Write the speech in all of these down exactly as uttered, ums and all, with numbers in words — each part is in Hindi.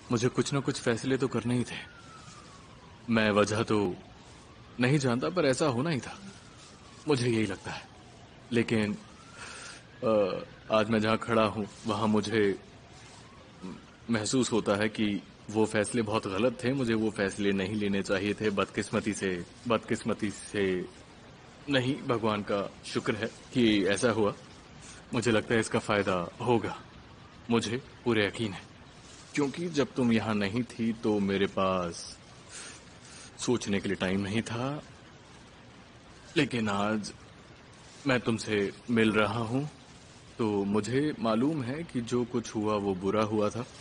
मुझे कुछ ना कुछ फैसले तो करने ही थे। मैं वजह तो नहीं जानता, पर ऐसा होना ही था, मुझे यही लगता है। लेकिन आ, आज मैं जहां खड़ा हूं वहां मुझे महसूस होता है कि वो फैसले बहुत गलत थे। मुझे वो फैसले नहीं लेने चाहिए थे। बदकिस्मती से बदकिस्मती से नहीं, भगवान का शुक्र है कि ऐसा हुआ। मुझे लगता है इसका फायदा होगा, मुझे पूरे यकीन है। क्योंकि जब तुम यहां नहीं थी तो मेरे पास सोचने के लिए टाइम नहीं था। लेकिन आज मैं तुमसे मिल रहा हूं तो मुझे मालूम है कि जो कुछ हुआ वो बुरा हुआ था।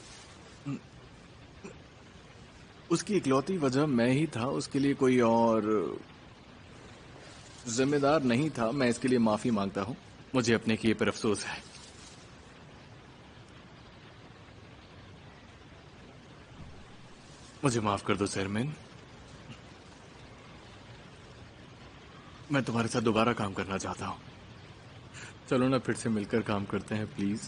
उसकी इकलौती वजह मैं ही था, उसके लिए कोई और जिम्मेदार नहीं था। मैं इसके लिए माफी मांगता हूं। मुझे अपने किए पर अफसोस है। मुझे माफ कर दो शेरमैन। मैं तुम्हारे साथ दोबारा काम करना चाहता हूं। चलो ना फिर से मिलकर काम करते हैं प्लीज।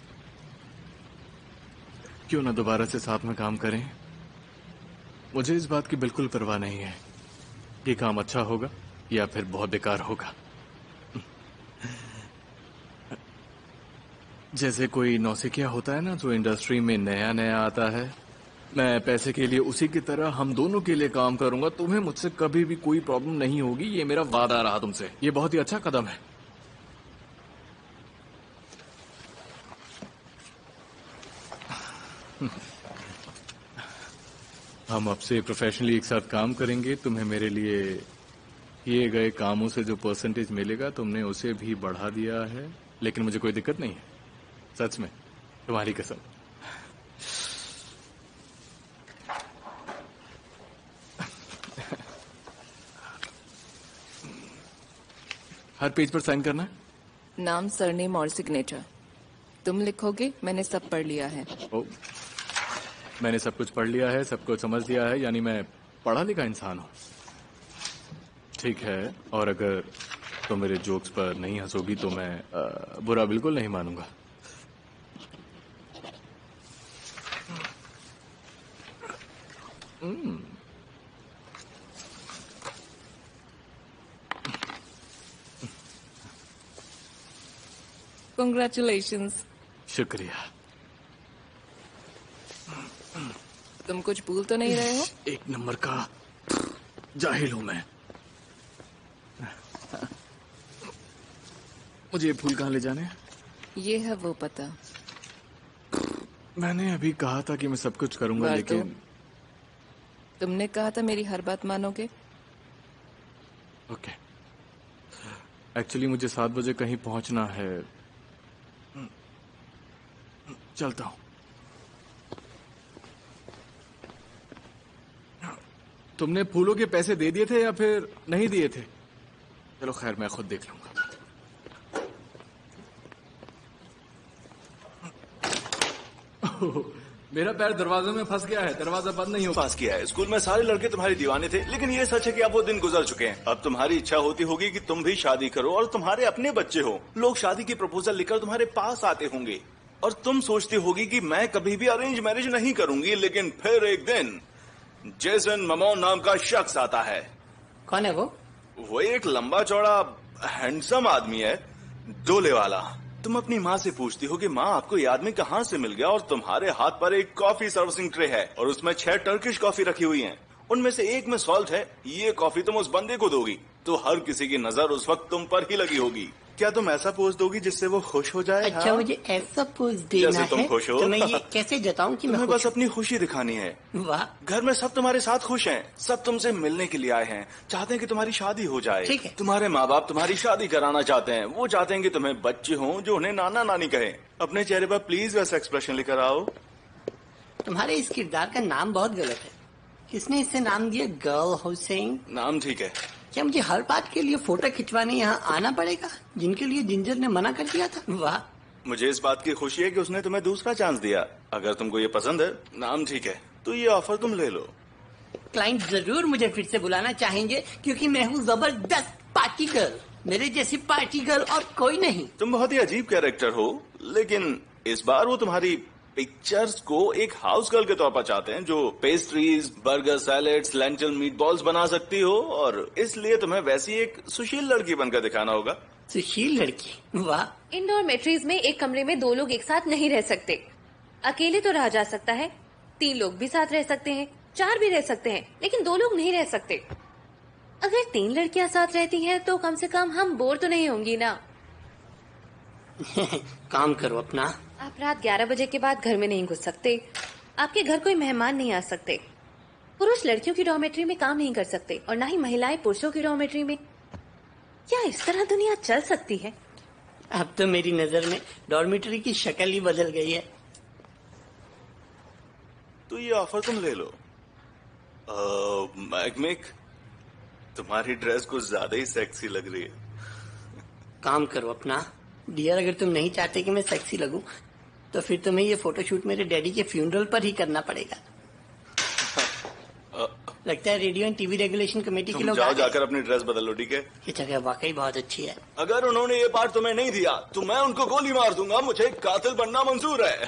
क्यों ना दोबारा से साथ में काम करें। मुझे इस बात की बिल्कुल परवाह नहीं है कि काम अच्छा होगा या फिर बहुत बेकार होगा। जैसे कोई नौसिखिया होता है ना जो इंडस्ट्री में नया नया आता है, मैं पैसे के लिए उसी की तरह हम दोनों के लिए काम करूंगा। तुम्हें मुझसे कभी भी कोई प्रॉब्लम नहीं होगी, ये मेरा वादा रहा तुमसे। ये बहुत ही अच्छा कदम है। हम अब से प्रोफेशनली एक साथ काम करेंगे। तुम्हें मेरे लिए किए गए कामों से जो परसेंटेज मिलेगा तुमने उसे भी बढ़ा दिया है। लेकिन मुझे कोई दिक्कत नहीं है, सच में, तुम्हारी कसम। हर पेज पर साइन करना है? नाम, सरनेम और सिग्नेचर तुम लिखोगे। मैंने सब पढ़ लिया है। ओ, मैंने सब कुछ पढ़ लिया है, सब कुछ समझ लिया है, यानी मैं पढ़ा लिखा इंसान हूं। ठीक है, और अगर तुम मेरे जोक्स पर नहीं हंसोगी तो मैं आ, बुरा बिल्कुल नहीं मानूंगा। हम्म। Congratulations। शुक्रिया। तुम कुछ भूल तो नहीं रहे हो? एक नंबर का जाहिल हूं मैं। मुझे ये फूल कहाँ ले जाने? ये है वो पता। मैंने अभी कहा था कि मैं सब कुछ करूंगा, लेकिन तुमने कहा था मेरी हर बात मानोगे। ओके। एक्चुअली मुझे सात बजे कहीं पहुंचना है, चलता हूं। तुमने फूलों के पैसे दे दिए थे या फिर नहीं दिए थे? चलो खैर, मैं खुद देख लूंगा। मेरा पैर दरवाजे में फंस गया है, दरवाजा बंद नहीं हो। पास किया है। स्कूल में सारे लड़के तुम्हारे दीवाने थे, लेकिन ये सच है कि अब वो दिन गुजर चुके हैं। अब तुम्हारी इच्छा होती होगी कि तुम भी शादी करो और तुम्हारे अपने बच्चे हो। लोग शादी की प्रपोजल लेकर तुम्हारे पास आते होंगे और तुम सोचती होगी कि मैं कभी भी अरेंज मैरिज नहीं करूंगी। लेकिन फिर एक दिन जेसन ममोन नाम का शख्स आता है। कौन है वो? वो एक लंबा चौड़ा हैंडसम आदमी है, डोले वाला। तुम अपनी माँ से पूछती हो कि माँ आपको ये आदमी कहाँ से मिल गया, और तुम्हारे हाथ पर एक कॉफी सर्विसिंग ट्रे है और उसमें छह टर्किश कॉफी रखी हुई हैं। उनमें से एक में सॉल्ट है। ये कॉफी तुम उस बंदे को दोगी तो हर किसी की नजर उस वक्त तुम पर ही लगी होगी। क्या तुम ऐसा पोज दोगी जिससे वो खुश हो जाए? अच्छा, हाँ? मुझे ऐसा पोज देना जैसे तुम है खुश हो। तो मैं ये कैसे जताऊं कि तुम्हें मैं बस अपनी खुशी दिखानी है। वाह। घर में सब तुम्हारे साथ खुश हैं, सब तुमसे मिलने के लिए आए हैं, चाहते हैं कि तुम्हारी शादी हो जाए। ठीक है। तुम्हारे माँ बाप तुम्हारी शादी कराना चाहते हैं। वो चाहते हैं कि तुम्हें बच्चे हों जो उन्हें नाना नानी कहें। अपने चेहरे पर प्लीज वैसा एक्सप्रेशन लेकर आओ। तुम्हारे इस किरदार का नाम बहुत गलत है। किसने इससे नाम दिया? गर्ल हुसैन। नाम ठीक है। क्या मुझे हर बात के लिए फोटो खिंचवाने यहाँ आना पड़ेगा, जिनके लिए जिंजर ने मना कर दिया था? वाह। मुझे इस बात की खुशी है कि उसने तुम्हें दूसरा चांस दिया। अगर तुमको ये पसंद है, नाम ठीक है, तो ये ऑफर तुम ले लो। क्लाइंट जरूर मुझे फिर से बुलाना चाहेंगे क्योंकि मैं हूँ जबरदस्त पार्टी गर्ल। मेरे जैसी पार्टी गर्ल और कोई नहीं। तुम बहुत ही अजीब कैरेक्टर हो, लेकिन इस बार वो तुम्हारी पिक्चर्स को एक हाउस गर्ल के तौर पर चाहते हैं जो pastries, burger, salads, lentil meatballs बना सकती हो, और इसलिए तुम्हें वैसी एक सुशील लड़की बनकर दिखाना होगा। सुशील लड़की, वाह। इन डॉर्मेट्रीज में एक कमरे में दो लोग एक साथ नहीं रह सकते। अकेले तो रहा जा सकता है, तीन लोग भी साथ रह सकते हैं, चार भी रह सकते हैं, लेकिन दो लोग नहीं रह सकते। अगर तीन लड़कियां साथ रहती हैं तो कम से कम हम बोर तो नहीं होंगी ना। काम करो अपना। आप रात ग्यारह बजे के बाद घर में नहीं घुस सकते, आपके घर कोई मेहमान नहीं आ सकते, पुरुष लड़कियों की डॉर्मेट्री में काम नहीं कर सकते, और ना ही महिलाएं पुरुषों की डॉर्मेट्री में। क्या इस तरह दुनिया चल सकती है? अब तो मेरी नजर में डॉर्मेट्री की शक्ल ही बदल गई है। तो ये ऑफर तुम ले लो। मैगमिक, तुम्हारी ड्रेस कुछ ज्यादा ही सेक्सी लग रही है। काम करो अपना। डियर, अगर तुम नहीं चाहते कि मैं सेक्सी लगूं, तो फिर तुम्हें ये फोटोशूट मेरे डैडी के फ्यूनरल पर ही करना पड़ेगा। लगता है radio and TV regulation committee के लोग जाओ जाकर अपनी ड्रेस बदल लो, ठीक है? ये जगह वाकई बहुत अच्छी है। अगर उन्होंने ये पार्ट तुम्हें नहीं दिया तो मैं उनको गोली मार दूंगा। मुझे कातिल बनना मंजूर है।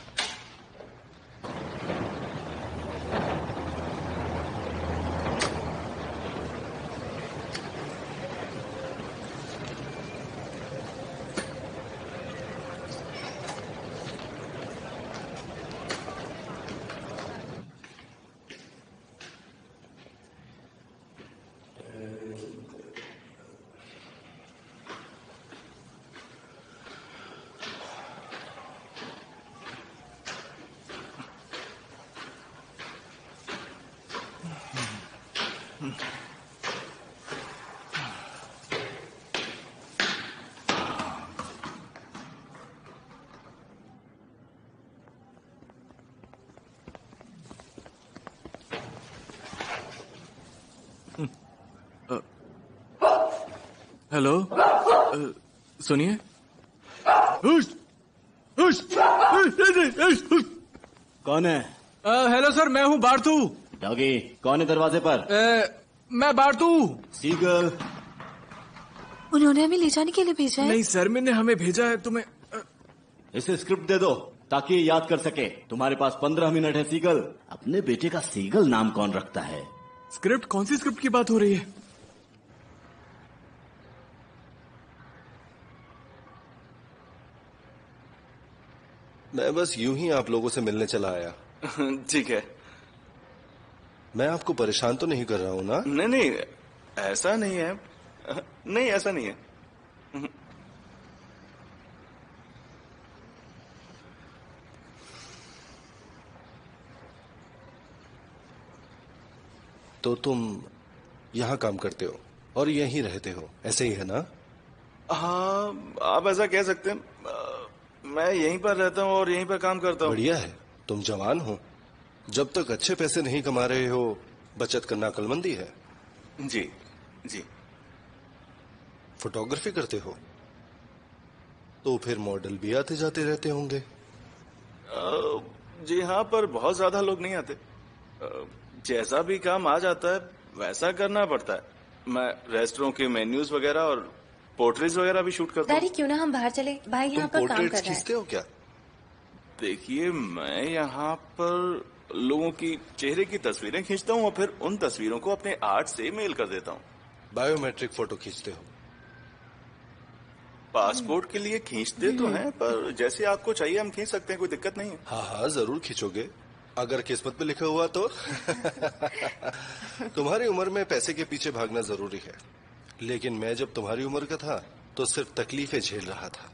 हेलो, सुनिए। कौन है? हेलो सर, मैं हूँ बारतू। डॉगी, कौन है दरवाजे पर? आ, मैं बारतू। सीगल। उन्होंने हमें ले जाने के लिए भेजा है? नहीं सर, मैंने हमें भेजा है तुम्हें। इसे स्क्रिप्ट दे दो ताकि ये याद कर सके। तुम्हारे पास पंद्रह मिनट है। सीगल, अपने बेटे का सीगल नाम कौन रखता है? स्क्रिप्ट? कौन सी स्क्रिप्ट की बात हो रही है? मैं बस यूं ही आप लोगों से मिलने चला आया। ठीक है। मैं आपको परेशान तो नहीं कर रहा हूं ना? नहीं नहीं, ऐसा नहीं है। नहीं, ऐसा नहीं है। तो तुम यहां काम करते हो और यहीं रहते हो, ऐसे ही है ना? हाँ, आप ऐसा कह सकते हैं। मैं यहीं पर रहता हूँ और यहीं पर काम करता हूँ। बढ़िया है। तुम जवान हो, जब तक अच्छे पैसे नहीं कमा रहे हो बचत करना अक्लमंदी है। जी जी। फोटोग्राफी करते हो तो फिर मॉडल भी आते जाते रहते होंगे। जी हाँ, पर बहुत ज्यादा लोग नहीं आते। जैसा भी काम आ जाता है वैसा करना पड़ता है। मैं रेस्टोरेंट के मेन्यूज वगैरह और पोर्ट्रेट्स वगैरह भी शूट करता हूँ। डैडी, क्यों ना हम बाहर चले? भाई यहाँ पर काम कर रहा है। खींचते हो क्या? देखिए, मैं यहाँ पर लोगों की चेहरे की तस्वीरें खींचता हूँ और फिर उन तस्वीरों को अपने आर्ट से मेल कर देता हूँ। बायोमेट्रिक फोटो खींचते हो? पासपोर्ट के लिए खींचते तो हैं, पर जैसे आपको चाहिए हम खींच सकते हैं, कोई दिक्कत नहीं है। हाँ हाँ, जरूर खींचोगे अगर किस्मत में लिखा हुआ तो। तुम्हारी उम्र में पैसे के पीछे भागना जरूरी है, लेकिन मैं जब तुम्हारी उम्र का था तो सिर्फ तकलीफें झेल रहा था।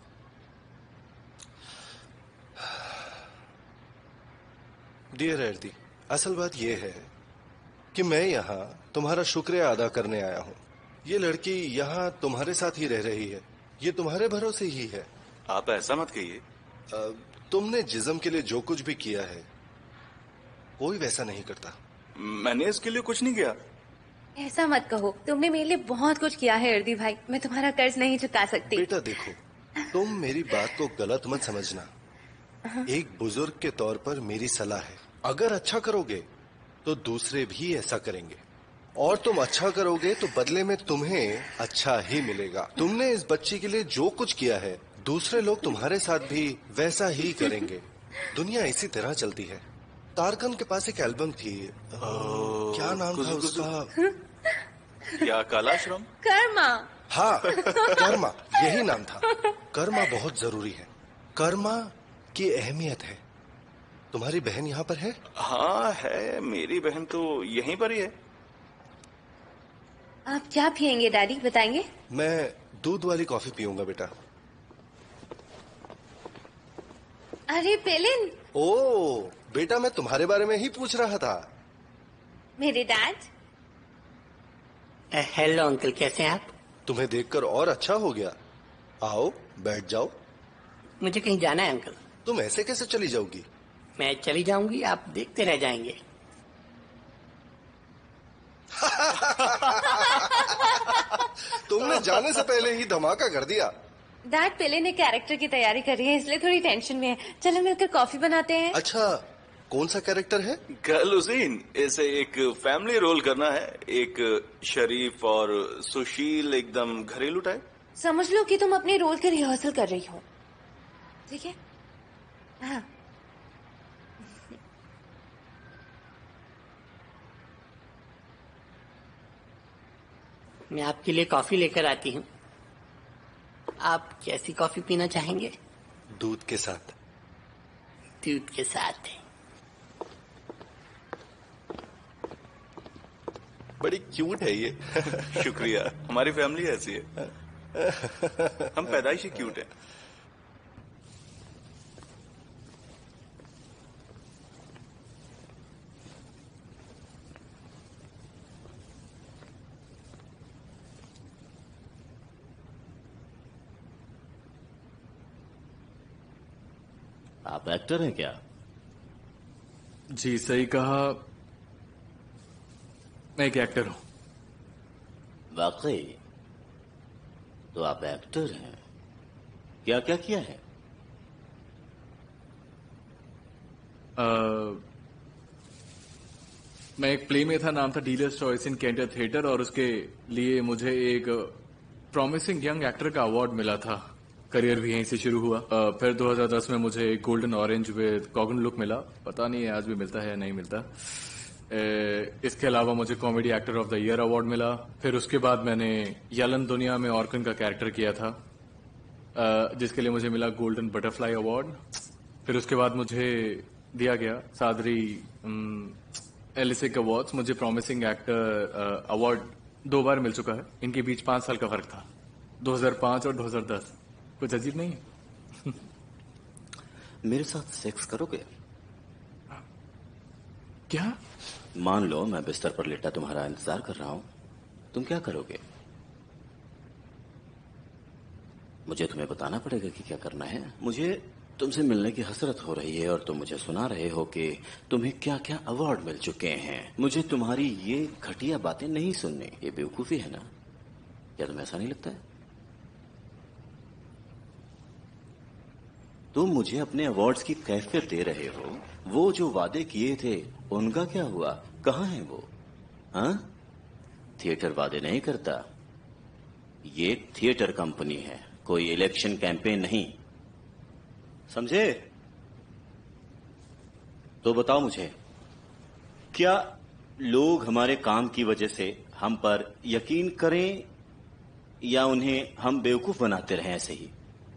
डियर एर्दी, असल बात यह है कि मैं यहाँ तुम्हारा शुक्रिया अदा करने आया हूँ। ये लड़की यहाँ तुम्हारे साथ ही रह रही है, ये तुम्हारे भरोसे ही है। आप ऐसा मत कहिए। तुमने जिस्म के लिए जो कुछ भी किया है कोई वैसा नहीं करता। मैंने इसके लिए कुछ नहीं किया। ऐसा मत कहो, तुमने मेरे लिए बहुत कुछ किया है अर्दी भाई, मैं तुम्हारा कर्ज नहीं चुका सकती। बेटा देखो, तुम मेरी बात को गलत मत समझना। एक बुजुर्ग के तौर पर मेरी सलाह है, अगर अच्छा करोगे तो दूसरे भी ऐसा करेंगे, और तुम अच्छा करोगे तो बदले में तुम्हें अच्छा ही मिलेगा। तुमने इस बच्ची के लिए जो कुछ किया है दूसरे लोग तुम्हारे साथ भी वैसा ही करेंगे। दुनिया इसी तरह चलती है। तारकन के पास एक एल्बम थी, क्या नाम था उसका? क्या कालाश्रम? कर्मा। हाँ, कर्मा, यही नाम था। कर्मा बहुत जरूरी है। कर्मा की अहमियत है। तुम्हारी बहन यहाँ पर है? हाँ है, मेरी बहन तो यहीं पर ही है। आप क्या पियेंगे डैडी, बताएंगे? मैं दूध वाली कॉफी पीऊंगा बेटा। अरे पेलिन। ओ बेटा, मैं तुम्हारे बारे में ही पूछ रहा था। मेरे डैड। हेलो अंकल, कैसे हैं आप? तुम्हें देखकर और अच्छा हो गया। आओ बैठ जाओ। मुझे कहीं जाना है अंकल। तुम ऐसे कैसे चली जाओगी? मैं चली जाऊंगी, आप देखते रह जाएंगे। तुमने जाने से पहले ही धमाका कर दिया। डैड पेलिन ने कैरेक्टर की तैयारी कर रही है, इसलिए थोड़ी टेंशन में है। चलो मिलकर कॉफी बनाते हैं। अच्छा, कौन सा कैरेक्टर है? गलुजीन, इसे एक फैमिली रोल करना है, एक शरीफ और सुशील एकदम घरेलू टाइप। समझ लो कि तुम अपने रोल की रिहर्सल कर रही हो, ठीक है? हाँ। मैं आपके लिए कॉफी लेकर आती हूँ। आप कैसी कॉफी पीना चाहेंगे? दूध के साथ। दूध के साथ। बड़ी क्यूट है ये। शुक्रिया, हमारी फैमिली ऐसी है। हम पैदाइशी क्यूट है। आप एक्टर हैं क्या? जी सही कहा, मैं एक एक्टर हूं। वाकई? तो आप एक्टर हैं। क्या क्या किया है? आ, मैं एक प्ले में था, नाम था dealer's choice in Cantor theatre, और उसके लिए मुझे एक प्रॉमिसिंग यंग एक्टर का अवार्ड मिला था। करियर भी यहीं से शुरू हुआ। आ, फिर दो हज़ार दस में मुझे एक golden orange with Cogan look मिला। पता नहीं आज भी मिलता है या नहीं मिलता। ए, इसके अलावा मुझे comedy actor of the year award मिला। फिर उसके बाद मैंने यलन दुनिया में ऑर्कन का कैरेक्टर किया था, आ, जिसके लिए मुझे मिला गोल्डन बटरफ्लाई अवार्ड। फिर उसके बाद मुझे दिया गया सादरी एलिसिक अवार्ड्स। मुझे प्रॉमिसिंग एक्टर अवार्ड दो बार मिल चुका है। इनके बीच पांच साल का फर्क था, दो हज़ार पाँच और दो हज़ार दस। कुछ अजीब नहीं है? मेरे साथ सेक्स करोगे? क्या? मान लो मैं बिस्तर पर लेटा तुम्हारा इंतजार कर रहा हूं, तुम क्या करोगे? मुझे तुम्हें बताना पड़ेगा कि क्या करना है। मुझे तुमसे मिलने की हसरत हो रही है और तुम मुझे सुना रहे हो कि तुम्हें क्या क्या अवार्ड मिल चुके हैं। मुझे तुम्हारी ये घटिया बातें नहीं सुननी। ये बेवकूफी है ना? क्या तुम्हें ऐसा नहीं लगता है? तुम मुझे अपने अवार्ड्स की कैफियत दे रहे हो, वो जो वादे किए थे उनका क्या हुआ? कहाँ है वो? हाँ? थिएटर वादे नहीं करता। ये थिएटर कंपनी है, कोई इलेक्शन कैंपेन नहीं, समझे? तो बताओ मुझे, क्या लोग हमारे काम की वजह से हम पर यकीन करें या उन्हें हम बेवकूफ बनाते रहें ऐसे ही?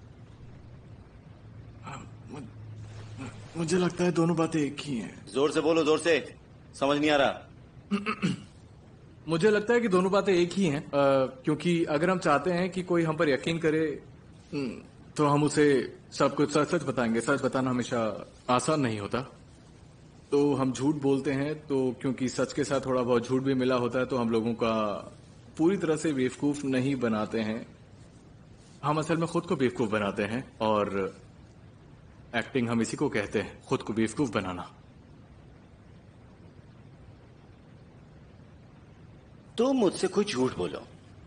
मुझे लगता है दोनों बातें एक ही हैं। जोर से बोलो, जोर से, समझ नहीं आ रहा। मुझे लगता है कि दोनों बातें एक ही हैं, आ, क्योंकि अगर हम चाहते हैं कि कोई हम पर यकीन करे तो हम उसे सब कुछ सच सच बताएंगे। सच बताना हमेशा आसान नहीं होता, तो हम झूठ बोलते हैं। तो क्योंकि सच के साथ थोड़ा बहुत झूठ भी मिला होता है, तो हम लोगों का पूरी तरह से बेवकूफ नहीं बनाते हैं। हम असल में खुद को बेवकूफ बनाते हैं, और एक्टिंग हम इसी को कहते हैं, खुद को बेवकूफ बनाना। तो मुझसे कोई झूठ बोलो।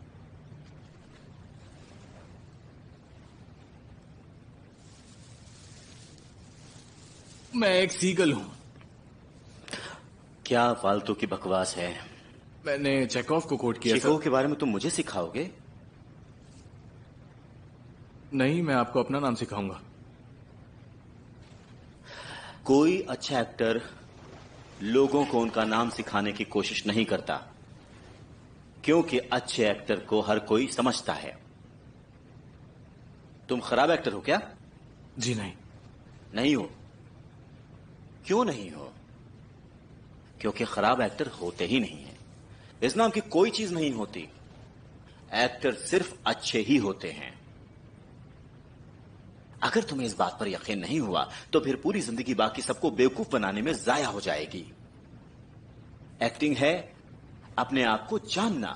मैं एक सीगल हूं। क्या फालतू की बकवास है? मैंने चेकॉफ को कोट किया। चेकॉफ के बारे में तुम मुझे सिखाओगे? नहीं, मैं आपको अपना नाम सिखाऊंगा। कोई अच्छा एक्टर लोगों को उनका नाम सिखाने की कोशिश नहीं करता, क्योंकि अच्छे एक्टर को हर कोई समझता है। तुम खराब एक्टर हो क्या? जी नहीं। नहीं हो? क्यों नहीं हो? क्योंकि खराब एक्टर होते ही नहीं है। इस नाम की कोई चीज नहीं होती। एक्टर सिर्फ अच्छे ही होते हैं। अगर तुम्हें इस बात पर यकीन नहीं हुआ तो फिर पूरी जिंदगी बाकी सबको बेवकूफ बनाने में जाया हो जाएगी। एक्टिंग है अपने आप को जानना।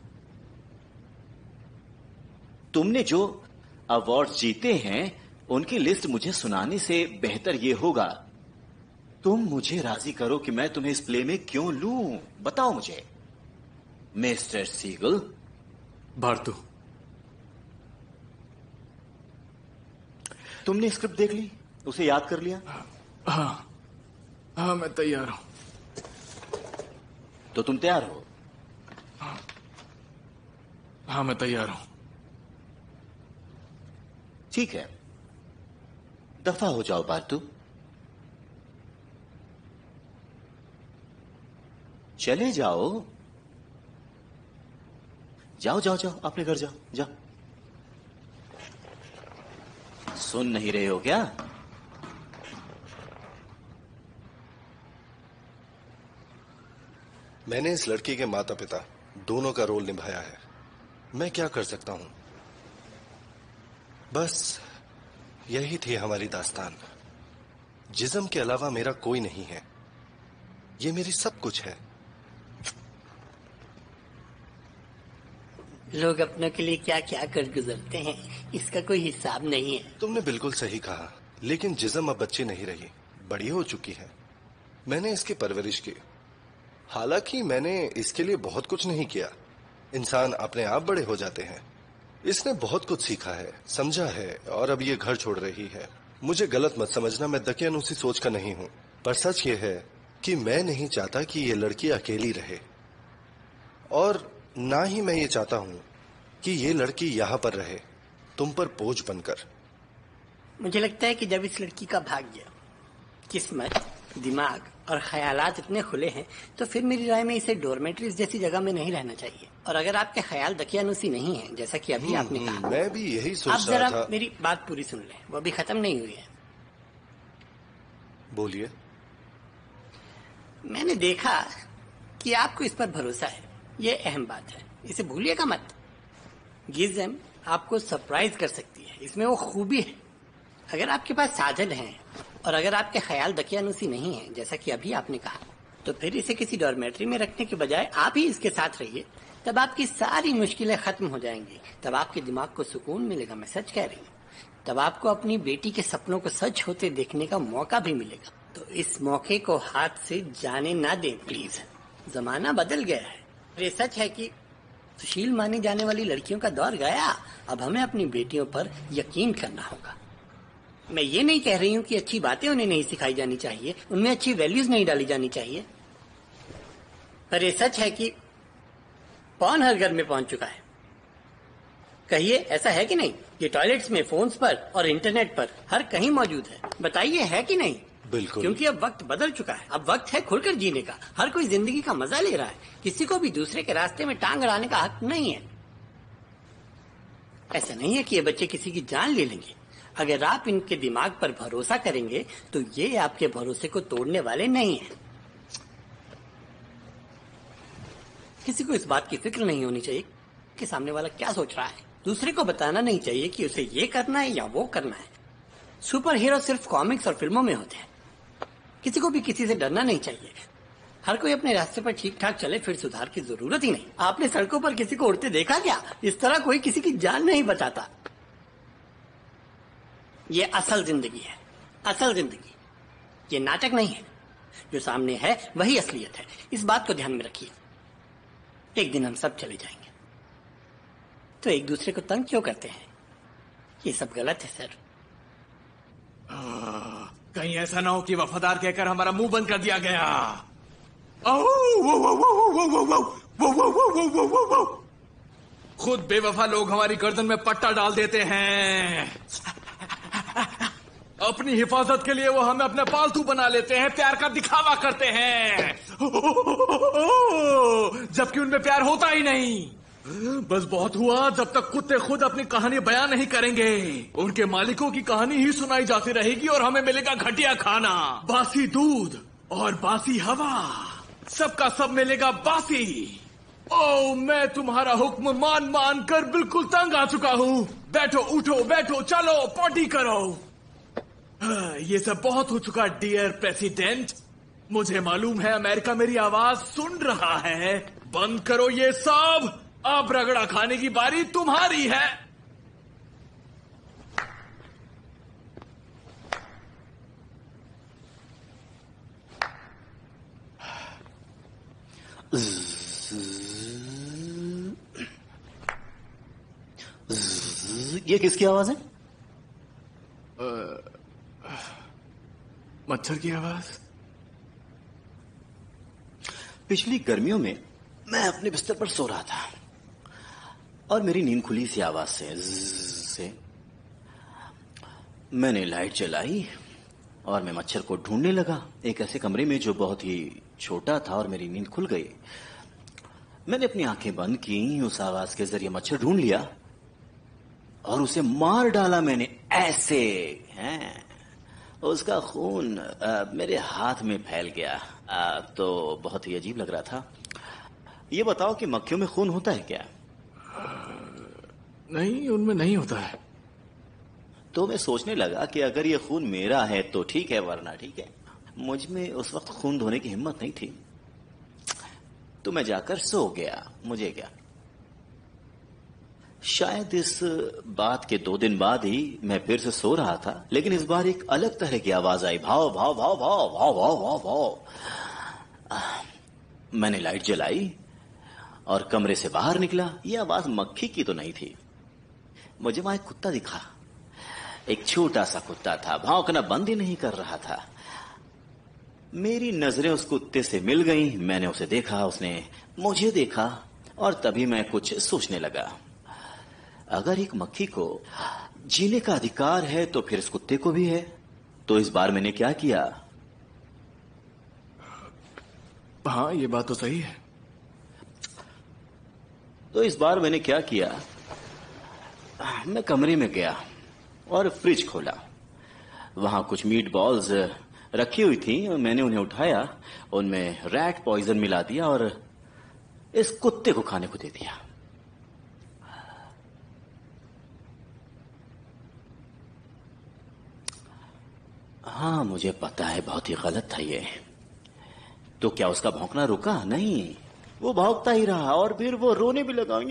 तुमने जो अवार्ड जीते हैं उनकी लिस्ट मुझे सुनाने से बेहतर यह होगा तुम मुझे राजी करो कि मैं तुम्हें इस प्ले में क्यों लूं। बताओ मुझे मिस्टर सीगल। भारतू, तुमने स्क्रिप्ट देख ली, उसे याद कर लिया? हाँ हाँ मैं तैयार हूं। तो तुम तैयार हो? हाँ, हाँ मैं तैयार हूं। ठीक है, दफा हो जाओ बातू। चले जाओ जाओ जाओ जाओ अपने घर जाओ जाओ। सुन नहीं रहे हो क्या? मैंने इस लड़की के माता पिता दोनों का रोल निभाया है। मैं क्या कर सकता हूं? बस यही थी हमारी दास्तान। जिस्म के अलावा मेरा कोई नहीं है। ये मेरी सब कुछ है। लोग अपनों के लिए क्या क्या कर गुजरते हैं, इसका कोई हिसाब नहीं है। तुमने बिल्कुल सही कहा, लेकिन जिस्म अब बच्ची नहीं रही, बड़ी हो चुकी है। मैंने इसकी परवरिश की। हालांकि मैंने इसके लिए बहुत कुछ नहीं किया। इंसान अपने आप बड़े हो जाते हैं। इसने बहुत कुछ सीखा है, समझा है, और अब ये घर छोड़ रही है। मुझे गलत मत समझना, मैं दकियानूसी सोच का नहीं हूं, पर सच ये है कि मैं नहीं चाहता कि ये लड़की अकेली रहे, और ना ही मैं ये चाहता हूं कि ये लड़की यहां पर रहे तुम पर बोझ बनकर। मुझे लगता है कि जब इस लड़की का भाग्य, किस्मत, दिमाग और ख्यालात इतने खुले हैं तो फिर मेरी राय में इसे डोरमेट्रीज जैसी जगह में नहीं रहना चाहिए। और अगर आपके ख्याल दकियानूसी नहीं है, जैसा कि अभी आपने कहा, मैं भी यही सोच आप रहा जरा था। मेरी बात पूरी सुन लें, वो अभी खत्म नहीं हुई है। बोलिए। मैंने देखा कि आपको इस पर भरोसा है, ये अहम बात है, इसे भूलिएगा मत। गिज़म आपको सरप्राइज कर सकती है, इसमें वो खूबी है। अगर आपके पास साधन है और अगर आपके ख्याल दकियानूसी नहीं है, जैसा कि अभी आपने कहा, तो फिर इसे किसी डॉर्मेट्री में रखने के बजाय आप ही इसके साथ रहिए। तब आपकी सारी मुश्किलें खत्म हो जाएंगी। तब आपके दिमाग को सुकून मिलेगा, मैं सच कह रही हूँ। तब आपको अपनी बेटी के सपनों को सच होते देखने का मौका भी मिलेगा। तो इस मौके को हाथ से जाने ना दें प्लीज। जमाना बदल गया है। ये सच है कि सुशील मानी जाने वाली लड़कियों का दौर गया। अब हमें अपनी बेटियों पर यकीन करना होगा। मैं ये नहीं कह रही हूँ कि अच्छी बातें उन्हें नहीं सिखाई जानी चाहिए, उनमें अच्छी वैल्यूज नहीं डाली जानी चाहिए, पर यह सच है कि पॉर्न हर घर में पहुंच चुका है। कहिए, ऐसा है कि नहीं? ये टॉयलेट्स में, फोन्स पर और इंटरनेट पर हर कहीं मौजूद है। बताइए, है कि नहीं? बिल्कुल। क्योंकि अब वक्त बदल चुका है। अब वक्त है खुलकर जीने का। हर कोई जिंदगी का मजा ले रहा है। किसी को भी दूसरे के रास्ते में टांग अड़ाने का हक नहीं है। ऐसा नहीं है कि ये बच्चे किसी की जान ले लेंगे। अगर आप इनके दिमाग पर भरोसा करेंगे तो ये आपके भरोसे को तोड़ने वाले नहीं हैं। किसी को इस बात की फिक्र नहीं होनी चाहिए कि सामने वाला क्या सोच रहा है। दूसरे को बताना नहीं चाहिए कि उसे ये करना है या वो करना है। सुपर हीरो सिर्फ कॉमिक्स और फिल्मों में होते हैं। किसी को भी किसी से डरना नहीं चाहिए। हर कोई अपने रास्ते पर ठीक ठाक चले, फिर सुधार की जरूरत ही नहीं। आपने सड़कों पर किसी को उड़ते देखा क्या? इस तरह कोई किसी की जान नहीं बचाता। ये असल जिंदगी है, असल जिंदगी। ये नाटक नहीं है। जो सामने है वही असलियत है। इस बात को ध्यान में रखिए। एक दिन हम सब चले जाएंगे, तो एक दूसरे को तंग क्यों करते हैं? ये सब गलत है सर। आ, कहीं ऐसा ना हो कि वफादार कहकर हमारा मुंह बंद कर दिया गया। खुद बेवफा लोग हमारी गर्दन में पट्टा डाल देते हैं। अपनी हिफाजत के लिए वो हमें अपने पालतू बना लेते हैं, प्यार का दिखावा करते हैं, जबकि उनमें प्यार होता ही नहीं। बस बहुत हुआ, जब तक कुत्ते खुद अपनी कहानी बयान नहीं करेंगे उनके मालिकों की कहानी ही सुनाई जाती रहेगी और हमें मिलेगा घटिया खाना, बासी दूध और बासी हवा, सबका सब मिलेगा बासी। ओ, मैं तुम्हारा हुक्म मान मान कर बिल्कुल तंग आ चुका हूँ। बैठो, उठो, बैठो, चलो पॉटी करो। ये सब बहुत हो चुका डियर प्रेसिडेंट। मुझे मालूम है अमेरिका मेरी आवाज सुन रहा है। बंद करो ये सब, अब रगड़ा खाने की बारी तुम्हारी है। ये किसकी आवाज है? मच्छर की आवाज। पिछली गर्मियों में मैं अपने बिस्तर पर सो रहा था और मेरी नींद खुली सी आवाज से से मैंने लाइट जलाई और मैं मच्छर को ढूंढने लगा एक ऐसे कमरे में जो बहुत ही छोटा था और मेरी नींद खुल गई। मैंने अपनी आंखें बंद की, उस आवाज के जरिए मच्छर ढूंढ लिया और उसे मार डाला मैंने ऐसे। हैं उसका खून आ, मेरे हाथ में फैल गया। आ, तो बहुत ही अजीब लग रहा था। ये बताओ कि मक्खियों में खून होता है क्या? नहीं, उनमें नहीं होता है। तो मैं सोचने लगा कि अगर ये खून मेरा है तो ठीक है, वरना ठीक है। मुझ में उस वक्त खून धोने की हिम्मत नहीं थी, तो मैं जाकर सो गया। मुझे क्या, शायद इस बात के दो दिन बाद ही मैं फिर से सो रहा था, लेकिन इस बार एक अलग तरह की आवाज आई। भाव भाव भाव भाव भाव भाव भाव भाव। मैंने लाइट जलाई और कमरे से बाहर निकला। यह आवाज मक्खी की तो नहीं थी। मुझे वहां एक कुत्ता दिखा। एक छोटा सा कुत्ता था, भौंकना बंद ही नहीं कर रहा था। मेरी नजरें उस कुत्ते से मिल गईं। मैंने उसे देखा, उसने मुझे देखा और तभी मैं कुछ सोचने लगा। अगर एक मक्खी को जीने का अधिकार है तो फिर इस कुत्ते को भी है। तो इस बार मैंने क्या किया? हाँ, ये बात तो सही है। तो इस बार मैंने क्या किया, मैं कमरे में गया और फ्रिज खोला। वहां कुछ मीट बॉल्स रखी हुई थी और मैंने उन्हें उठाया, उनमें रैट पॉइजन मिला दिया और इस कुत्ते को खाने को दे दिया। हाँ, मुझे पता है बहुत ही गलत था ये। तो क्या उसका भौंकना रुका? नहीं, वो भौंकता ही रहा और फिर वो रोने भी लगा।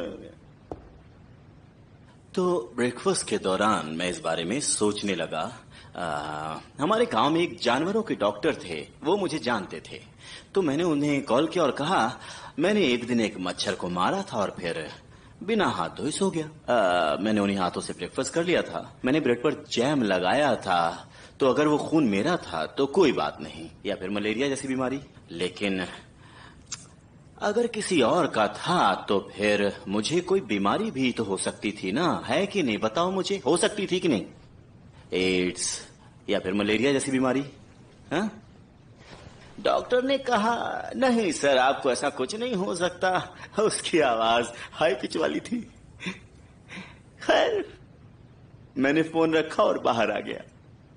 तो ब्रेकफास्ट के दौरान मैं इस बारे में सोचने लगा। आ, हमारे गांव में एक जानवरों के डॉक्टर थे, वो मुझे जानते थे। तो मैंने उन्हें कॉल किया और कहा मैंने एक दिन एक मच्छर को मारा था और फिर बिना हाथ धोए सो गया। आ, मैंने उन्हीं हाथों से ब्रेकफास्ट कर लिया था। मैंने ब्रेड पर जैम लगाया था। तो अगर वो खून मेरा था तो कोई बात नहीं, या फिर मलेरिया जैसी बीमारी। लेकिन अगर किसी और का था तो फिर मुझे कोई बीमारी भी तो हो सकती थी ना, है कि नहीं? बताओ मुझे, हो सकती थी कि नहीं? एड्स या फिर मलेरिया जैसी बीमारी। हाँ? डॉक्टर ने कहा नहीं सर, आपको ऐसा कुछ नहीं हो सकता। उसकी आवाज हाई पिच वाली थी। खैर, मैंने फोन रखा और बाहर आ गया।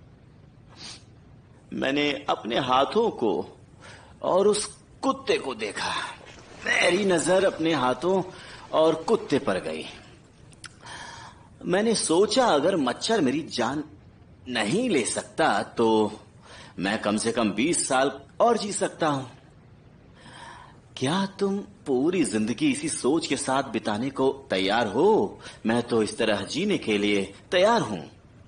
मैंने अपने हाथों को और उस कुत्ते को देखा। मेरी नजर अपने हाथों और कुत्ते पर गई। मैंने सोचा अगर मच्छर मेरी जान नहीं ले सकता तो मैं कम से कम बीस साल और जी सकता हूं। क्या तुम पूरी जिंदगी इसी सोच के साथ बिताने को तैयार हो? मैं तो इस तरह जीने के लिए तैयार हूं।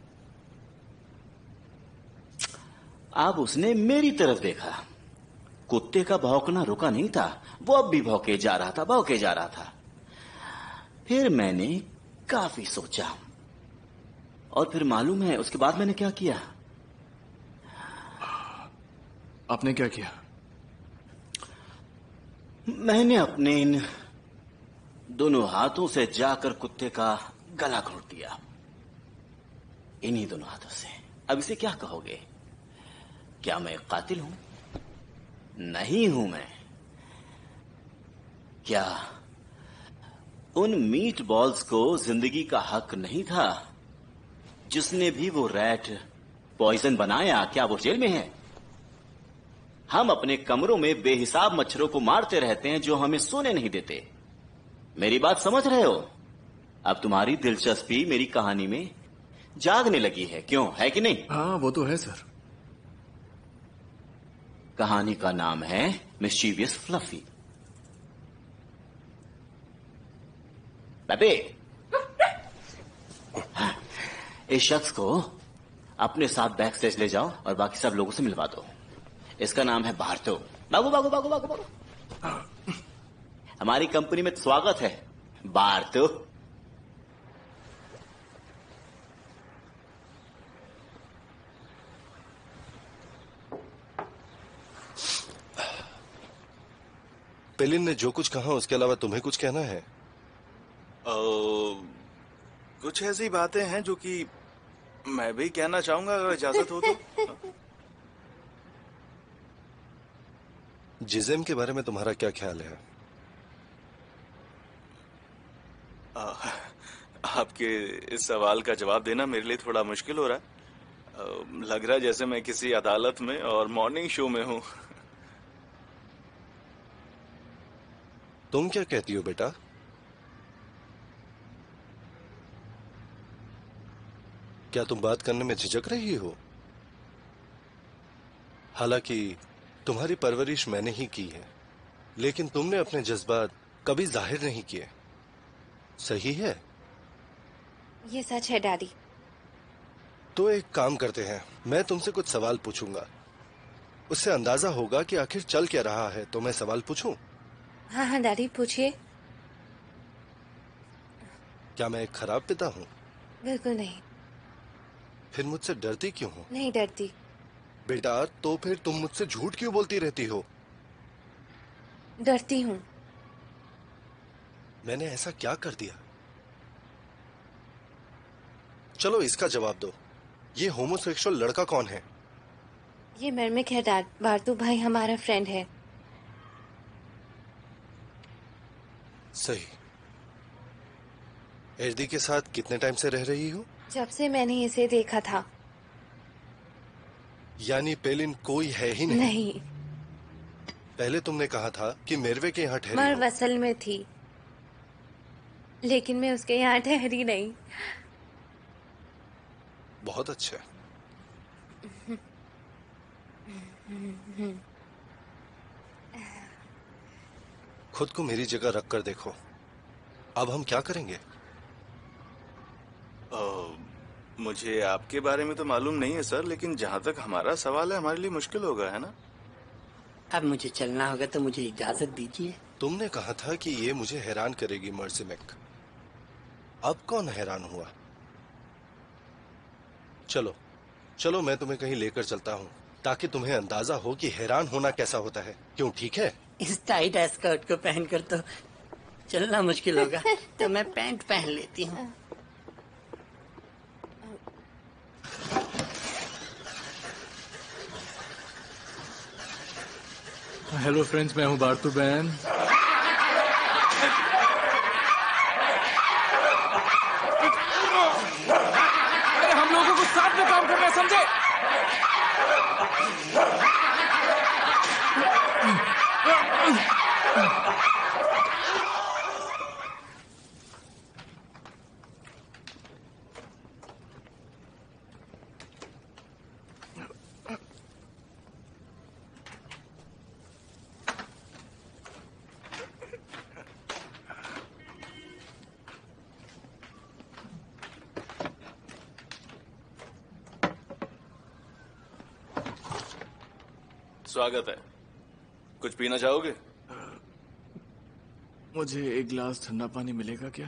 अब उसने मेरी तरफ देखा। कुत्ते का भौंकना रुका नहीं था, वो अब भी भौंके जा रहा था, भौंके जा रहा था। फिर मैंने काफी सोचा और फिर मालूम है उसके बाद मैंने क्या किया? आपने क्या किया? मैंने अपने इन दोनों हाथों से जाकर कुत्ते का गला घोट दिया। इन्हीं दोनों हाथों से। अब इसे क्या कहोगे? क्या मैं कातिल हूं? नहीं हूं मैं। क्या उन मीट बॉल्स को जिंदगी का हक नहीं था? जिसने भी वो रैट पॉइजन बनाया, क्या वो जेल में है? हम अपने कमरों में बेहिसाब मच्छरों को मारते रहते हैं जो हमें सोने नहीं देते। मेरी बात समझ रहे हो? अब तुम्हारी दिलचस्पी मेरी कहानी में जागने लगी है, क्यों? है कि नहीं? हाँ, वो तो है सर। कहानी का नाम है मिस्चीवियस फ्लफी। बेबे, इस शख्स को अपने साथ बैक स्टेज ले जाओ और बाकी सब लोगों से मिलवा दो। इसका नाम है बार्तो। भागो भागो भागो भागो भागो। हमारी कंपनी में स्वागत है बार्तो। पेलिन ने जो कुछ कहा उसके अलावा तुम्हें कुछ कहना है? ओ, कुछ ऐसी बातें हैं जो कि मैं भी कहना चाहूंगा, अगर इजाजत हो तो। जिजेम के बारे में तुम्हारा क्या ख्याल है? आ, आपके इस सवाल का जवाब देना मेरे लिए थोड़ा मुश्किल हो रहा है। आ, लग रहा है जैसे मैं किसी अदालत में और मॉर्निंग शो में हूं। तुम क्या कहती हो बेटा? क्या तुम बात करने में झिझक रही हो? हालांकि तुम्हारी परवरिश मैंने ही की है, लेकिन तुमने अपने जज्बात कभी जाहिर नहीं किए। सही है? ये सच है डैडी। तो एक काम करते हैं, मैं तुमसे कुछ सवाल पूछूंगा, उससे अंदाजा होगा कि आखिर चल क्या रहा है। तो मैं सवाल पूछूं? हाँ हाँ डैडी, पूछिए। क्या मैं एक खराब पिता हूं? बिल्कुल नहीं। फिर मुझसे डरती क्यों हो? नहीं डरती। बेटा, तो फिर तुम मुझसे झूठ क्यों बोलती रहती हो? डरती हूँ। मैंने ऐसा क्या कर दिया? चलो इसका जवाब दो, ये होमोसेक्सुअल लड़का कौन है? ये मर्मिक है डैड। बार्तू भाई हमारा फ्रेंड है। सही। एर्दी के साथ कितने टाइम से रह रही हो? जब से मैंने इसे देखा था। यानी पेलिन कोई है ही नहीं? नहीं। पहले तुमने कहा था कि मेरवे के यहाँ ठहरी मर हो। वसल में थी, लेकिन मैं उसके यहाँ ठहरी नहीं। बहुत अच्छा। खुद को मेरी जगह रख कर देखो। अब हम क्या करेंगे? ओ, मुझे आपके बारे में तो मालूम नहीं है सर, लेकिन जहां तक हमारा सवाल है, हमारे लिए मुश्किल होगा, है ना? अब मुझे चलना होगा, तो मुझे इजाजत दीजिए। तुमने कहा था कि ये मुझे हैरान करेगी मर्सिमेक। अब कौन हैरान हुआ? चलो चलो, मैं तुम्हें कहीं लेकर चलता हूँ, ताकि तुम्हें अंदाजा हो कि हैरान होना कैसा होता है। क्यों, ठीक है? इस टाइट स्कर्ट को पहनकर तो चलना मुश्किल होगा, तो मैं पैंट पहन लेती हूँ। हेलो फ्रेंड्स, मैं हूँ बार्तू बैन। अरे हम लोगों को साथ में काम करना है, समझे? स्वागत है। कुछ पीना चाहोगे? मुझे एक गिलास ठंडा पानी मिलेगा क्या?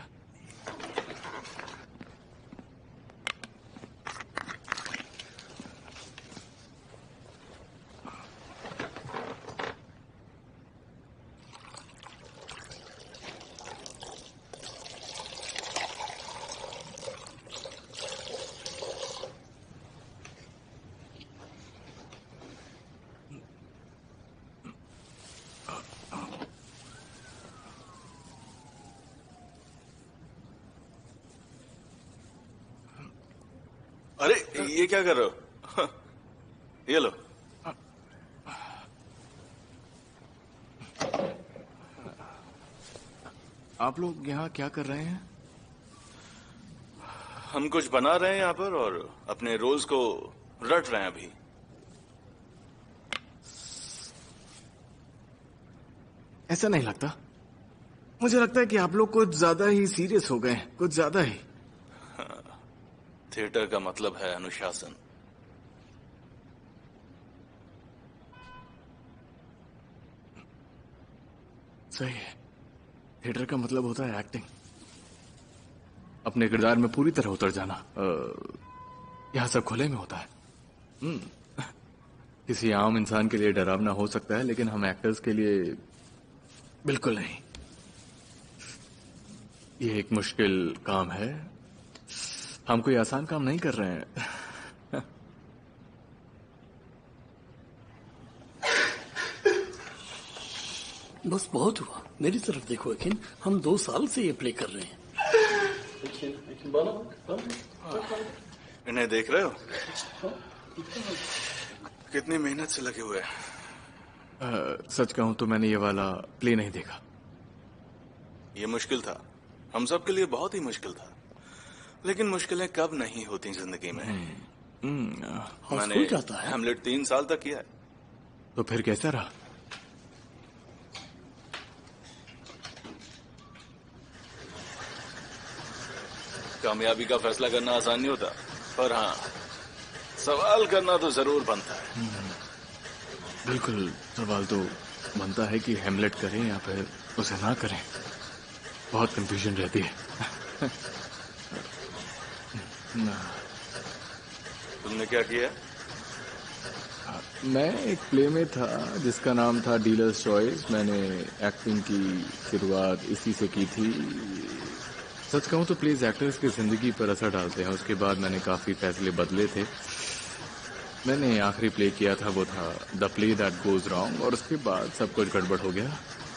अरे ये क्या कर रहे हो? ये लो। आप लोग यहाँ क्या कर रहे हैं? हम कुछ बना रहे हैं यहाँ पर और अपने रोल्स को रट रहे हैं अभी। ऐसा नहीं लगता। मुझे लगता है कि आप लोग कुछ ज्यादा ही सीरियस हो गए, कुछ ज्यादा ही। थिएटर का मतलब है अनुशासन। सही है। थिएटर का मतलब होता है एक्टिंग, अपने किरदार में पूरी तरह उतर जाना। यह सब खुले में होता है। किसी आम इंसान के लिए डरावना हो सकता है, लेकिन हम एक्टर्स के लिए बिल्कुल नहीं। ये एक मुश्किल काम है, हम कोई आसान काम नहीं कर रहे हैं। बस बहुत हुआ, मेरी तरफ देखो अकिन, हम दो साल से ये प्ले कर रहे हैं। इन्हें देख रहे हो? कितनी मेहनत से लगे हुए हैं। uh, सच कहूं तो मैंने ये वाला प्ले नहीं देखा। ये मुश्किल था, हम सब के लिए बहुत ही मुश्किल था, लेकिन मुश्किलें कब नहीं होती जिंदगी में। hmm. मैंने हैमलेट तीन साल तक किया है। तो फिर कैसा रहा? कामयाबी का फैसला करना आसान नहीं होता, पर हाँ, सवाल करना तो जरूर बनता है। बिल्कुल, सवाल तो बनता है कि हैमलेट करें या फिर उसे ना करें। बहुत कंफ्यूजन रहती है। ना। तुमने क्या किया? मैं एक प्ले में था जिसका नाम था डीलर्स चॉइस। मैंने एक्टिंग की शुरुआत इसी से की थी। सच कहूं तो प्लीज एक्टर्स की जिंदगी पर असर डालते हैं। उसके बाद मैंने काफी फैसले बदले थे। मैंने आखिरी प्ले किया था, वो था the play that goes wrong, और उसके बाद सब कुछ गड़बड़ हो गया।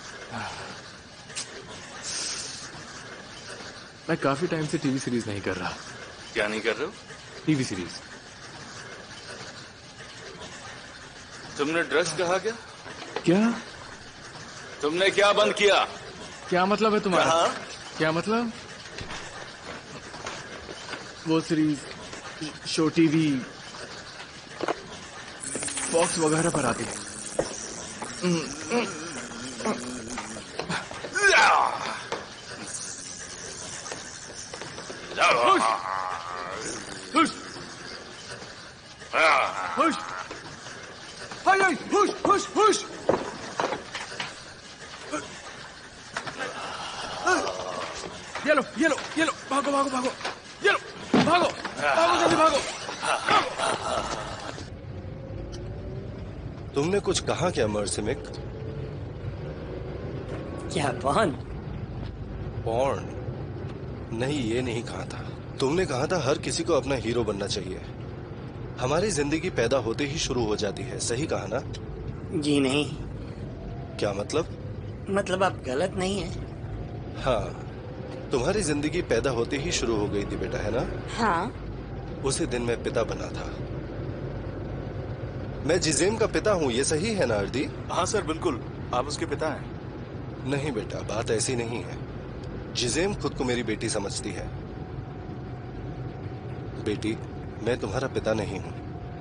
मैं काफी टाइम से टीवी सीरीज नहीं कर रहा। क्या नहीं कर रहे हो? TV series. तुमने ड्रग्स कहा क्या? क्या? तुमने क्या बंद किया? क्या मतलब है तुम्हारा? कहा? क्या मतलब? वो सीरीज, शो, टीवी, बॉक्स वगैरह पर आती है। Push! Push! Hey, hey, push, push, push! ये लो, ये लो, ये लो, भागो, भागो, भागो, ये लो, भागो, भागो, जल्दी भागो। तुमने कुछ कहा क्या मर्सिमिक? क्या पॉर्न? पॉर्न? नहीं, ये नहीं कहा था। तुमने कहा था हर किसी को अपना हीरो बनना चाहिए। हमारी जिंदगी पैदा होते ही शुरू हो जाती है, सही कहा ना? जी नहीं। क्या मतलब? मतलब आप गलत नहीं है। हाँ, तुम्हारी जिंदगी पैदा होते ही शुरू हो गई थी बेटा, है ना? हाँ। उसी दिन मैं पिता बना था। मैं जिजेम का पिता हूँ, ये सही है ना अर्दी? हाँ सर, बिल्कुल, आप उसके पिता हैं। नहीं बेटा, बात ऐसी नहीं है। जिजेम खुद को मेरी बेटी समझती है। बेटी, मैं तुम्हारा पिता नहीं हूँ।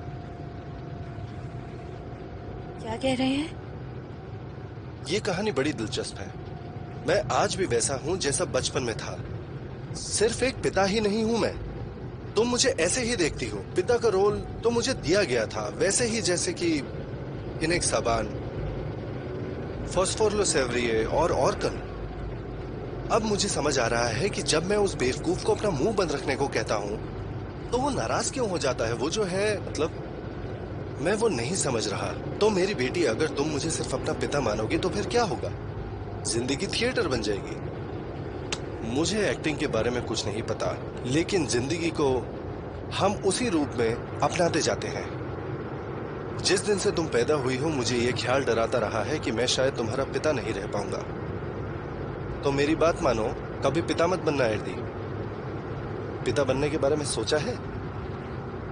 क्या कह रहे हैं? ये कहानी बड़ी दिलचस्प है। मैं आज भी वैसा हूँ जैसा बचपन में था। सिर्फ एक पिता ही नहीं हूँ मैं। तुम मुझे ऐसे ही देखती हो। पिता का रोल तो मुझे दिया गया था, वैसे ही जैसे कि इनेक साबान, फॉस्फोरलो सेवरिए और ऑर्कन। अब मुझे समझ आ रहा है कि जब मैं उस बेवकूफ को अपना मुंह बंद रखने को कहता हूँ तो वो नाराज क्यों हो जाता है। वो जो है, मतलब मैं वो नहीं समझ रहा। तो मेरी बेटी, अगर तुम मुझे सिर्फ अपना पिता मानोगी तो फिर क्या होगा? जिंदगी थिएटर बन जाएगी। मुझे एक्टिंग के बारे में कुछ नहीं पता, लेकिन जिंदगी को हम उसी रूप में अपनाते जाते हैं। जिस दिन से तुम पैदा हुई हो, मुझे ये ख्याल डराता रहा है कि मैं शायद तुम्हारा पिता नहीं रह पाऊंगा। तो मेरी बात मानो, कभी पिता मत बनना एर्दी। पिता बनने के बारे में सोचा है?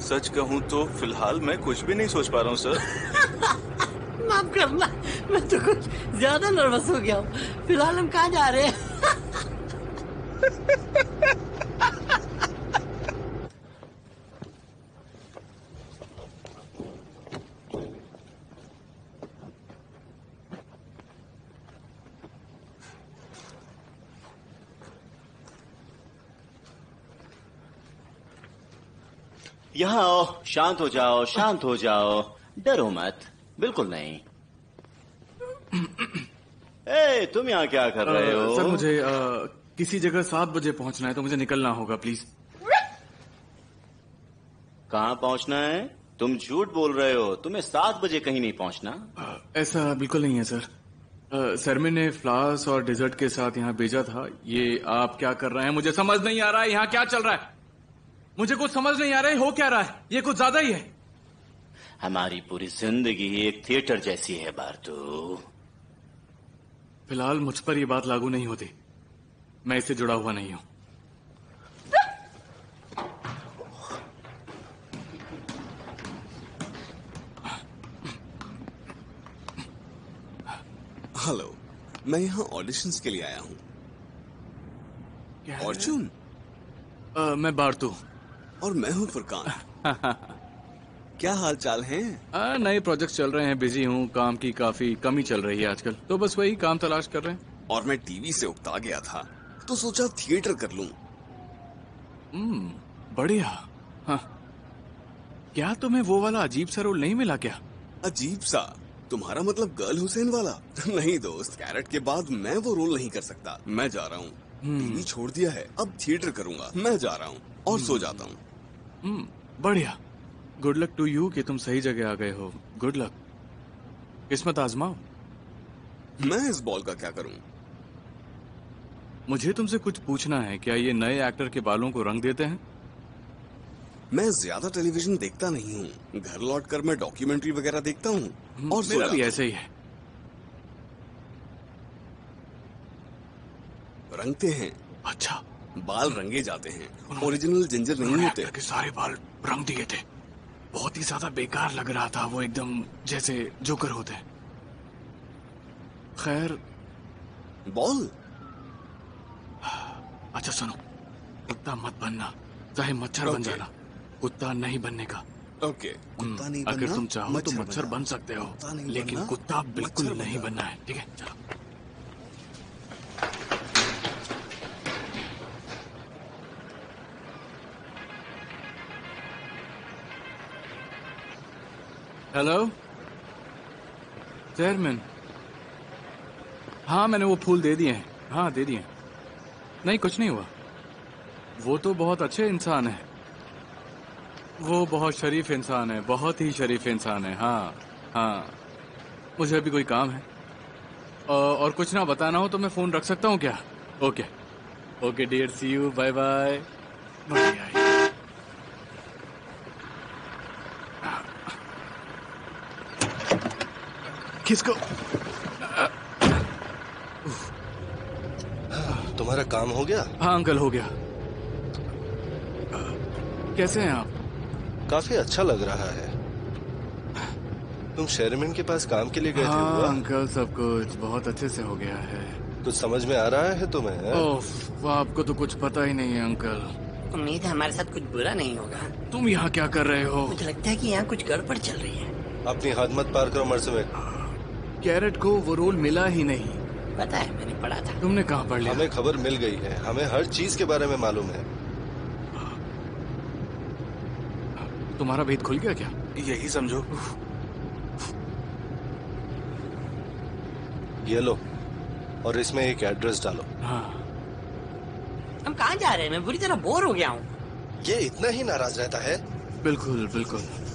सच कहूँ तो फिलहाल मैं कुछ भी नहीं सोच पा रहा हूँ सर। माफ करना, मैं तो कुछ ज्यादा नर्वस हो गया हूँ। फिलहाल हम कहाँ जा रहे हैं? यहाँ आओ, शांत हो जाओ, शांत हो जाओ, डरो मत, बिल्कुल नहीं। ए, तुम यहाँ क्या कर रहे हो? सर मुझे आ, किसी जगह सात बजे पहुंचना है तो मुझे निकलना होगा प्लीज। कहाँ पहुंचना है? तुम झूठ बोल रहे हो, तुम्हें सात बजे कहीं नहीं पहुंचना। आ, ऐसा बिल्कुल नहीं है सर। सरमे ने फ्लावर्स और डेजर्ट के साथ यहाँ भेजा था। ये आप क्या कर रहे हैं? मुझे समझ नहीं आ रहा है यहाँ क्या चल रहा है। मुझे कुछ समझ नहीं आ रहा है, हो क्या रहा है? ये कुछ ज्यादा ही है। हमारी पूरी जिंदगी एक थिएटर जैसी है बार्टू। फिलहाल मुझ पर ये बात लागू नहीं होती, मैं इससे जुड़ा हुआ नहीं हूं। हेलो, मैं यहाँ ऑडिशंस के लिए आया हूँ। अर्जुन, मैं बार्टू और मैं हूँ फुरकान। क्या हाल चाल हैं? नए प्रोजेक्ट चल रहे हैं, बिजी हूँ, काम की काफी कमी चल रही है आजकल, तो बस वही काम तलाश कर रहे हैं। और मैं टीवी से उकता गया था तो सोचा थिएटर कर लूं। हम्म, बढ़िया। हाँ। क्या तुम्हें वो वाला अजीब सा रोल नहीं मिला क्या? अजीब सा? तुम्हारा मतलब गर्ल हुसैन वाला? नहीं दोस्त, कैरेट के बाद मैं वो रोल नहीं कर सकता। मैं जा रहा हूँ, टीवी छोड़ दिया है, अब थिएटर करूंगा। मैं जा रहा हूँ और सो जाता हूँ। हम्म, बढ़िया। गुड लक टू यू कि तुम सही जगह आ गए हो। गुड लक, किस्मत आजमाओ। मैं इस बॉल का क्या करूं? मुझे तुमसे कुछ पूछना है। क्या ये नए एक्टर के बालों को रंग देते हैं? मैं ज्यादा टेलीविजन देखता नहीं हूँ। घर लौटकर मैं डॉक्यूमेंट्री वगैरह देखता हूँ और मेरा भी ऐसे ही है। रंगते हैं। अच्छा। बाल रंगे जाते हैं, ओरिजिनल जिंजर नहीं होते। के सारे बाल रंग दिए थे। बहुत ही ज्यादा बेकार लग रहा था वो, एकदम जैसे जोकर होते हैं। खैर, बॉल। अच्छा सुनो, कुत्ता मत बनना, चाहे मच्छर बन जाना, कुत्ता नहीं बनने का। ओके, कुत्ता नहीं बनना। अगर तुम चाहो तो मच्छर बन सकते हो, लेकिन बनना, कुत्ता बिल्कुल नहीं बनना है। ठीक है, चलो। Hello chairman. हाँ, मैंने वो फूल दे दिए हैं। हाँ, दे दिए। नहीं, कुछ नहीं हुआ। वो तो बहुत अच्छे इंसान है, वो बहुत शरीफ इंसान है, बहुत ही शरीफ इंसान है। हाँ हाँ, मुझे अभी कोई काम है और कुछ ना बताना हो तो मैं फोन रख सकता हूँ क्या? Okay okay dear, see you, bye bye. बढ़िया। किसको? तुम्हारा काम हो गया? हाँ अंकल, हो गया। कैसे हैं आप? काफी अच्छा लग रहा है। तुम शेरमैन के पास काम के लिए गए हाँ, थे? हुआ? अंकल, सब कुछ बहुत अच्छे से हो गया है। कुछ समझ में आ रहा है तुम्हें? ओफ, आपको तो कुछ पता ही नहीं है अंकल। उम्मीद है हमारे साथ कुछ बुरा नहीं होगा। तुम यहाँ क्या कर रहे हो? मुझे लगता है कि यहाँ कुछ गड़बड़ चल रही है। अपनी हद मत पार करो मरसमे। कैरेट को वो रोल मिला ही नहीं। पता है, मैंने पढ़ा था। तुमने कहाँ पढ़ लिया? हमें खबर मिल गई है, हमें हर चीज के बारे में मालूम है। तुम्हारा भेद खुल गया क्या? यही समझो। ये लो, और इसमें एक एड्रेस डालो। हाँ। हम कहाँ जा रहे हैं? मैं बुरी तरह बोर हो गया हूँ। ये इतना ही नाराज रहता है? बिल्कुल बिल्कुल।